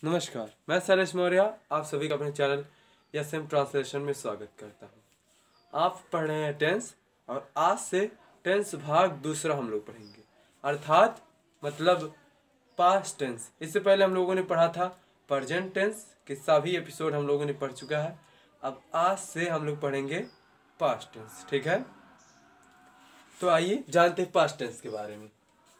नमस्कार, मैं शैलेश मौर्य आप सभी का अपने चैनल एसएम ट्रांसलेशन में स्वागत करता हूं। आप पढ़ रहे हैं टेंस और आज से टेंस भाग दूसरा हम लोग पढ़ेंगे, अर्थात मतलब पास्ट टेंस। इससे पहले हम लोगों ने पढ़ा था प्रेजेंट टेंस के सभी एपिसोड हम लोगों ने पढ़ चुका है। अब आज से हम लोग पढ़ेंगे पास्ट टेंस, ठीक है। तो आइए जानते हैं पास्ट टेंस के बारे में।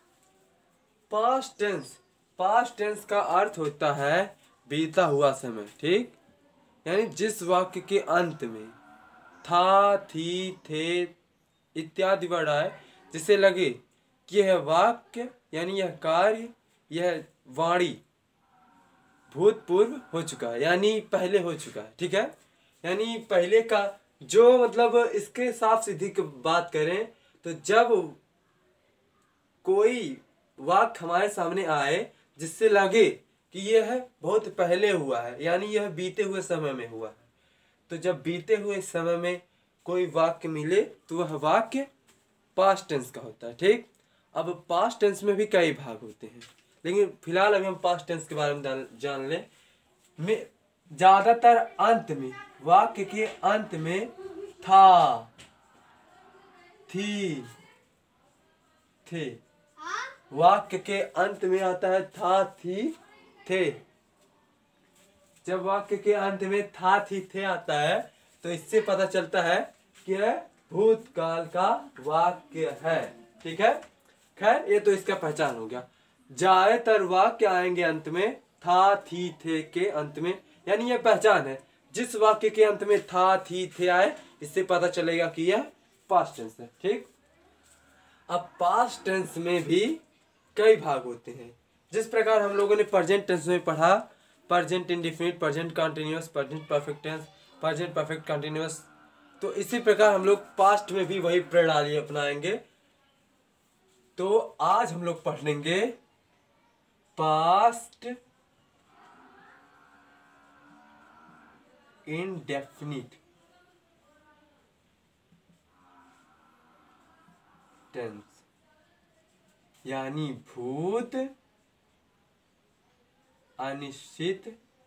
पास्ट टेंस का अर्थ होता है बीता हुआ समय, ठीक। यानी जिस वाक्य के अंत में था, थी, थे इत्यादि वर्ड आए, जिससे लगे कि यह वाक्य यानी यह कार्य, यह वाणी भूतपूर्व हो चुका है, यानी पहले हो चुका है, ठीक है। यानी पहले का जो मतलब इसके साफ सीधी की बात करें तो जब कोई वाक्य हमारे सामने आए जिससे लगे कि यह बहुत पहले हुआ है, यानी यह बीते हुए समय में हुआ है, तो जब बीते हुए समय में कोई वाक्य मिले तो वह वाक्य पास्ट टेंस का होता है, ठीक। अब पास्ट टेंस में भी कई भाग होते हैं, लेकिन फिलहाल अभी हम पास्ट टेंस के बारे में जान लें। में ज्यादातर अंत में, वाक्य के अंत में था, थी, थे, वाक्य के अंत में आता है था, थी, थे। जब वाक्य के अंत में था, थी, थे आता है तो इससे पता चलता है कि यह भूतकाल का वाक्य है, ठीक है। खैर ये तो इसका पहचान हो गया। ज्यादातर वाक्य आएंगे अंत में था, थी, थे के अंत में, यानी यह पहचान है। जिस वाक्य के अंत में था, थी, थे आए इससे पता चलेगा कि यह पास्ट टेंस है, ठीक। अब पास्ट टेंस में भी कई भाग होते हैं। जिस प्रकार हम लोगों ने प्रेजेंट टेंस में पढ़ा, present indefinite, present continuous, present perfect tense, present perfect continuous, तो इसी प्रकार हम लोग पास्ट में भी वही प्रणाली अपनाएंगे। तो आज हम लोग पढ़ेंगे पास्ट इंडेफिनिट टेंस, यानी भूत अनिश्चित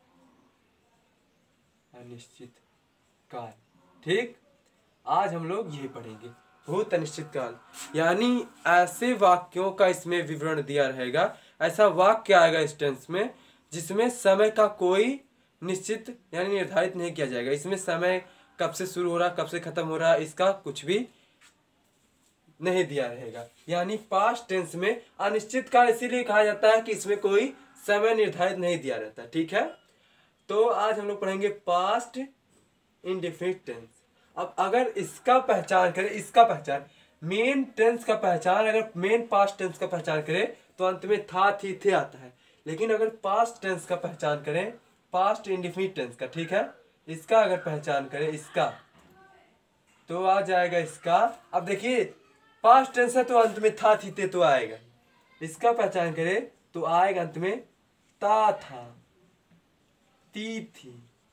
काल, ठीक। आज हम लोग ये पढ़ेंगे भूत अनिश्चित काल, यानी ऐसे वाक्यों का इसमें विवरण दिया रहेगा। ऐसा वाक्य आएगा इस टेंस में जिसमें समय का कोई निश्चित यानी निर्धारित नहीं किया जाएगा। इसमें समय कब से शुरू हो रहा, कब से खत्म हो रहा, इसका कुछ भी नहीं दिया रहेगा। यानी पास्ट टेंस में अनिश्चित काल इसीलिए कहा जाता है कि इसमें कोई समय निर्धारित नहीं दिया रहता, ठीक है। तो आज हम लोग पढ़ेंगे पास्ट इंडेफिनिट टेंस। अब अगर इसका पहचान करें, इसका पहचान मेन टेंस का पहचान, अगर मेन पास्ट टेंस का पहचान करें तो अंत में था, थी, थे आता है। लेकिन अगर पास्ट टेंस का पहचान करें, पास्ट इंडेफिनिट टेंस का, ठीक है, इसका अगर पहचान करें इसका तो आ जाएगा इसका। अब देखिए पास्ट टेंस है तो अंत में था, थी, थे तो आएगा। इसका पहचान करें तो आएगा अंत में ता, था, ती, थी,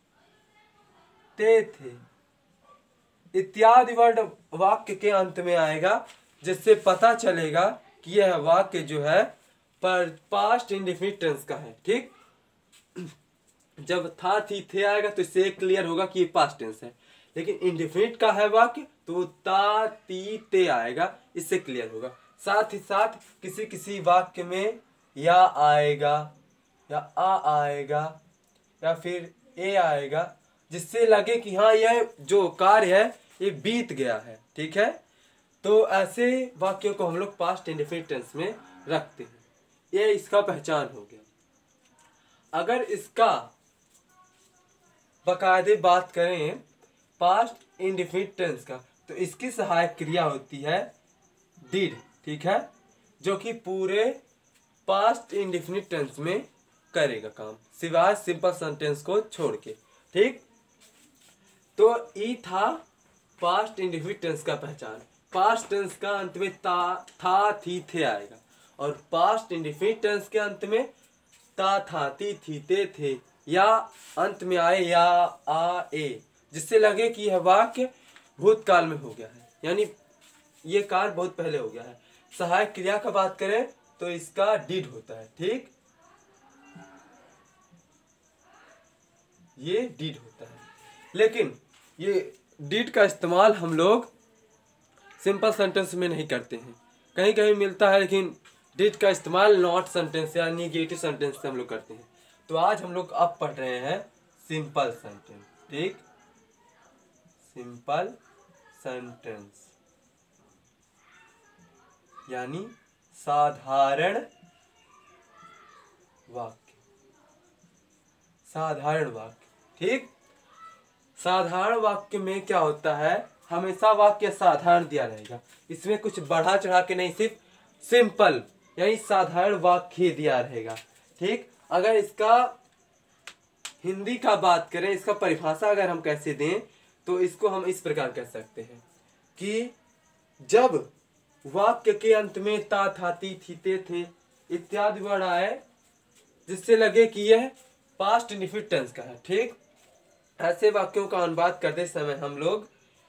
ते, थे इत्यादि वर्ड वाक्य के अंत में आएगा, जिससे पता चलेगा कि यह वाक्य जो है पर पास्ट इंडेफिनिट टेंस का है, ठीक। जब था, थी, थे आएगा तो इससे क्लियर होगा कि ये पास्ट टेंस है। लेकिन इंडेफिनिट का है वाक्य तो ता, ती, ते आएगा, इससे क्लियर होगा। साथ ही साथ किसी किसी वाक्य में या आएगा या आ आएगा या फिर ए आएगा, जिससे लगे कि हाँ यह जो कार्य है ये बीत गया है, ठीक है। तो ऐसे वाक्यों को हम लोग पास्ट इंडेफिनिट टेंस में रखते हैं। ये इसका पहचान हो गया। अगर इसका बाकायदे बात करें पास्ट इंडेफिनिट टेंस का, तो इसकी सहायक क्रिया होती है डिड, ठीक है, जो कि पूरे पास्ट इंडेफिनिट टेंस में करेगा काम, सिवाय सिंपल सेंटेंस को छोड़ के, ठीक। तो ई था पास्ट इंडेफिनिट टेंस का पहचान। पास्ट टेंस का अंत में था, थी, थे आएगा, और पास्ट इंडेफिनिट टेंस के अंत में ता, था, ती, थी, ते, थे या अंत में आए या आ, ए, जिससे लगे कि यह वाक्य भूतकाल में हो गया है, यानी ये कार्य बहुत पहले हो गया है। सहायक क्रिया का बात करें तो इसका डिड होता है, ठीक। ये डिड होता है। लेकिन ये डिड का इस्तेमाल हम लोग सिंपल सेंटेंस में नहीं करते हैं, कहीं कहीं मिलता है, लेकिन डिड का इस्तेमाल नॉट सेंटेंस या निगेटिव सेंटेंस से हम लोग करते हैं। तो आज हम लोग अब पढ़ रहे हैं सिंपल सेंटेंस। ठीक, सिंपल सेंटेंस यानी साधारण वाक्य। साधारण वाक्य, ठीक। साधारण वाक्य में क्या होता है, हमेशा वाक्य साधारण दिया रहेगा, इसमें कुछ बढ़ा चढ़ा के नहीं, सिर्फ सिंपल यानी साधारण वाक्य दिया रहेगा। ठीक, अगर इसका हिंदी का बात करें, इसका परिभाषा अगर हम कैसे दें, तो इसको हम इस प्रकार कह सकते हैं कि जब वाक्य के अंत में ता, था, ती, थी, ते, थे इत्यादि वर्ड आए जिससे लगे कि यह पास्ट इंडेफिनिट टेंस का है। ठीक, ऐसे वाक्यों का अनुवाद करते समय हम लोग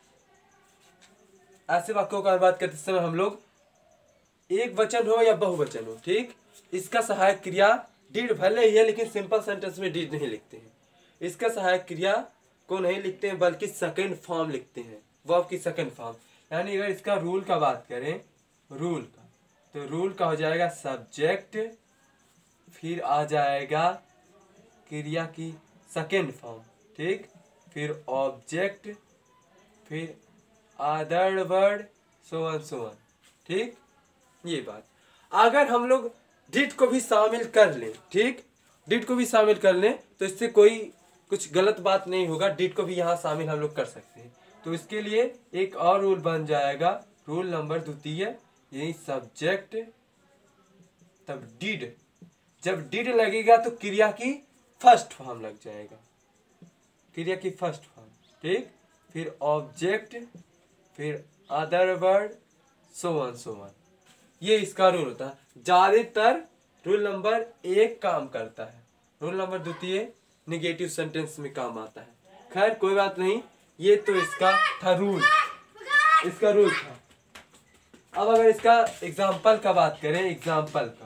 एक वचन हो या बहुवचन हो, ठीक, इसका सहायक क्रिया डिड भले ही है, लेकिन सिंपल सेंटेंस में डिड नहीं लिखते हैं। इसका सहायक क्रिया को नहीं लिखते हैं, बल्कि सेकंड फॉर्म लिखते हैं, वर्ब की सेकंड फॉर्म। यानी अगर इसका रूल का बात करें, रूल का, तो रूल का हो जाएगा सब्जेक्ट, फिर आ जाएगा क्रिया की सेकंड फॉर्म, ठीक, फिर ऑब्जेक्ट, फिर अदर वर्ड, सो ऑन। ठीक, ये बात। अगर हम लोग डिड को भी शामिल कर लें, ठीक, डिड को भी शामिल कर लें तो इससे कोई कुछ गलत बात नहीं होगा, डिड को भी यहाँ शामिल हम लोग कर सकते हैं। तो इसके लिए एक और रूल बन जाएगा, रूल नंबर द्वितीय, यही सब्जेक्ट तब डिड। जब डिड लगेगा तो क्रिया की फर्स्ट फॉर्म लग जाएगा, क्रिया की फर्स्ट फॉर्म, ठीक, फिर ऑब्जेक्ट, फिर अदर वर्ड, सो ऑन। ये इसका रूल होता है। ज्यादातर रूल नंबर 1 काम करता है, रूल नंबर द्वितीय निगेटिव सेंटेंस में काम आता है। खैर कोई बात नहीं, ये तो इसका था रूल, इसका रूल था। अब अगर इसका एग्जाम्पल का बात करें, एग्जाम्पल का,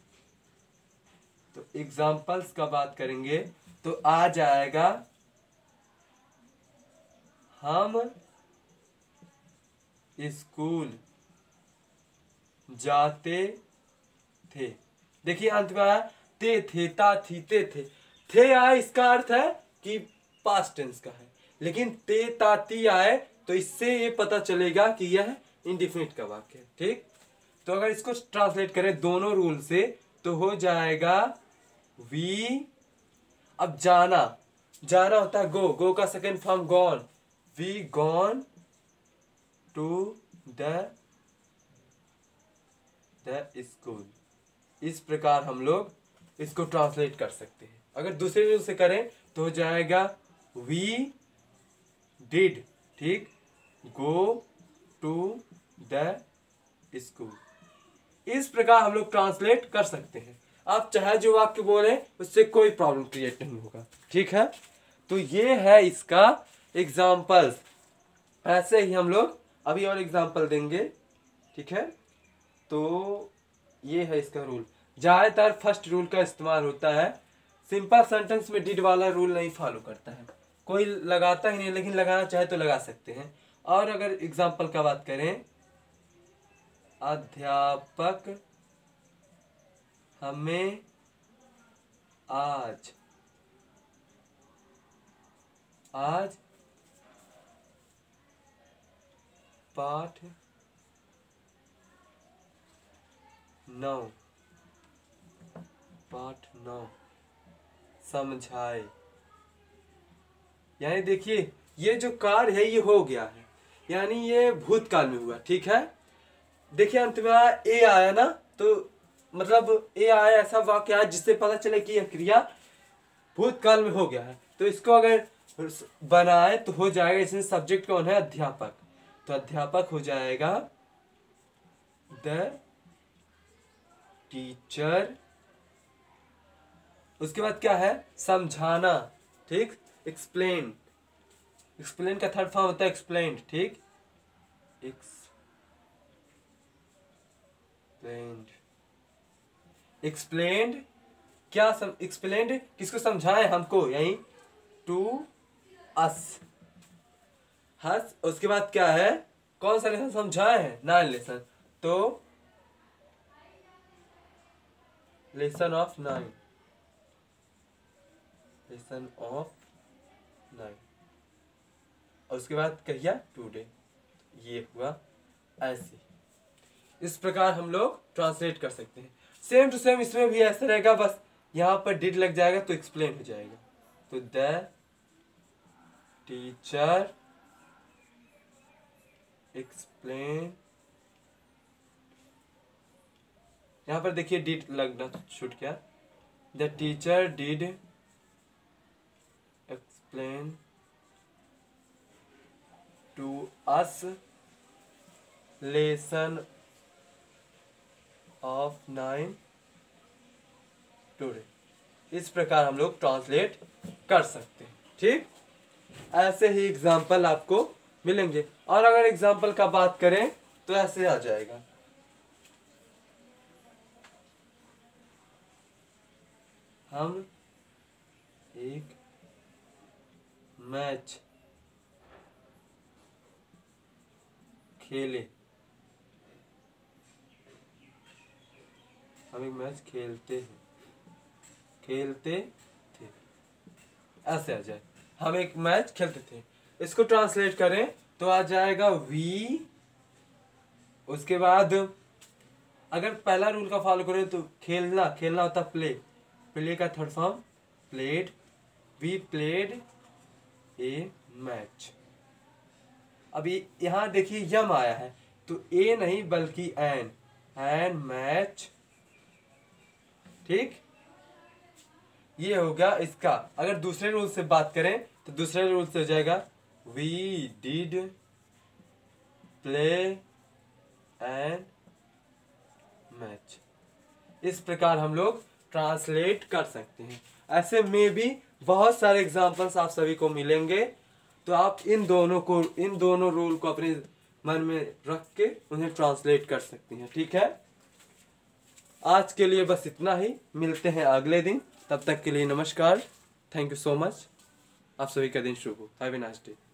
तो एग्जाम्पल्स का बात करेंगे तो आ जाएगा हम स्कूल जाते थे। देखिए अंत में आया ते, थे, ता, थी, ते, थे आए, इसका अर्थ है कि पास्ट टेंस का है, लेकिन ते, ता, ती आए तो इससे ये पता चलेगा कि यह इंडेफिनिट का वाक्य है। ठीक, तो अगर इसको ट्रांसलेट करें दोनों रूल से तो हो जाएगा वी। अब जाना, जाना होता है गो, गो का second form gone, we gone to the school. इस प्रकार हम लोग इसको ट्रांसलेट कर सकते हैं। अगर दूसरे रूल से करें तो हो जाएगा वी डिड, ठीक, गो टू द स्कूल। इस प्रकार हम लोग ट्रांसलेट कर सकते हैं। आप चाहे जो वाक्य बोले उससे कोई प्रॉब्लम क्रिएट नहीं होगा। ठीक है, तो ये है इसका एग्जाम्पल्स। ऐसे ही हम लोग अभी और एग्जाम्पल देंगे। ठीक है, तो ये है इसका रूल। ज्यादातर फर्स्ट रूल का इस्तेमाल होता है, सिंपल सेंटेंस में डिड वाला रूल नहीं फॉलो करता है, कोई लगाता ही नहीं, लेकिन लगाना चाहे तो लगा सकते हैं। और अगर एग्जाम्पल का बात करें, अध्यापक हमें आज पाठ 9 समझाए। यानी देखिए ये जो कार्य है ये हो गया है, यानी ये भूतकाल में हुआ। ठीक है, देखिए अंत में ए आया ना, तो मतलब ए आया ऐसा वाक्य है जिससे पता चले कि यह क्रिया भूतकाल में हो गया है। तो इसको अगर बनाए तो हो जाएगा, इसमें सब्जेक्ट कौन है, अध्यापक, तो अध्यापक हो जाएगा द टीचर। उसके बाद क्या है, समझाना, ठीक, एक्सप्लेन, एक्सप्लेन का थर्ड फॉर्म होता है एक्सप्लेन्ड। ठीक, एक्सप्लेन्ड क्या एक्सप्लेन्ड किसको समझाएं, हमको, यही टू अस। हस उसके बाद क्या है, कौन सा लेसन समझाए हैं, 9 लेसन। तो लेसन ऑफ 9, लेसन ऑफ 9। और उसके बाद कहिया टुडे। ये हुआ ऐसे। इस प्रकार हम लोग ट्रांसलेट कर सकते हैं। सेम टू सेम इसमें भी ऐसा रहेगा, बस यहाँ पर डिड लग जाएगा तो एक्सप्लेन हो जाएगा। तो द टीचर एक्सप्लेन, यहाँ पर देखिए डिड लगना छूट गया। The teacher did explain to us lesson of 9 today. इस प्रकार हम लोग ट्रांसलेट कर सकते हैं। ठीक, ऐसे ही एग्जाम्पल आपको मिलेंगे। और अगर एग्जाम्पल का बात करें तो ऐसे आ जाएगा, हम एक मैच खेले, हम एक मैच खेलते हैं, खेलते थे, ऐसे आ जाए। हम एक मैच खेलते थे, इसको ट्रांसलेट करें तो आ जाएगा वी। उसके बाद अगर पहला रूल का फॉलो करें तो खेलना, खेलना होता प्ले, प्ले का third form played. We played a match. अभी यहाँ देखिए यम आया है तो ए नहीं बल्कि एन मैच। ठीक, ये होगा इसका। अगर दूसरे रूल से बात करें तो दूसरे रूल से हो जाएगा we did play an match. इस प्रकार हम लोग ट्रांसलेट कर सकते हैं। ऐसे में भी बहुत सारे एग्जांपल्स आप सभी को मिलेंगे, तो आप इन दोनों रूल को अपने मन में रख के उन्हें ट्रांसलेट कर सकती हैं। ठीक है, आज के लिए बस इतना ही। मिलते हैं अगले दिन, तब तक के लिए नमस्कार। Thank you so much. आप सभी का दिन शुभ हो। Have a nice day.